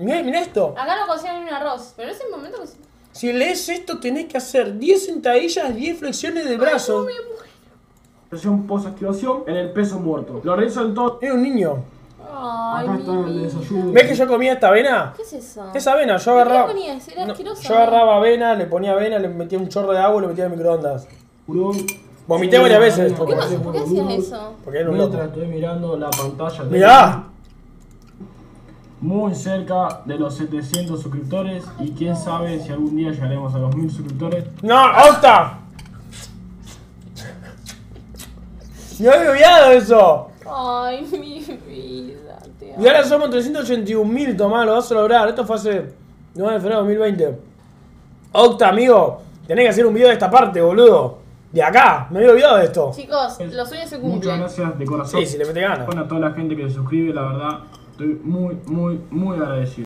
Mirá esto. Acá no cocinan ni un arroz, pero es el momento que... Si lees esto, tenés que hacer 10 sentadillas, 10 flexiones de brazos. Presión post-activación en el peso muerto. Lo realizan todo. Era un niño. Ay, Acá está el desayuno. ¿Ves que yo comía esta avena? ¿Qué es eso? Esa avena, yo ¿Pero agarraba. qué ponías? Era asqueroso. Yo agarraba avena, le ponía avena, le metía un chorro de agua y lo metía en el microondas. Urón. Vomité varias veces. ¿Por qué hacías eso? Porque era un loco. Mientras estoy mirando la pantalla. ¡Mirá! Muy cerca de los 700 suscriptores. Y quién sabe si algún día llegaremos a los 1000 suscriptores. ¡No, Octa! ¡Me había olvidado eso! Ay, mi vida, tío. Y ahora somos 381.000, Tomás, lo vas a lograr. Esto fue hace 9 de febrero de 2020. Octa, amigo, tenés que hacer un video de esta parte, boludo. De acá, me había olvidado de esto. Chicos, los sueños se Muchas cumplen. gracias de corazón. Sí, si le mete ganas. Bueno, a toda la gente que se suscribe, la verdad, estoy muy agradecido.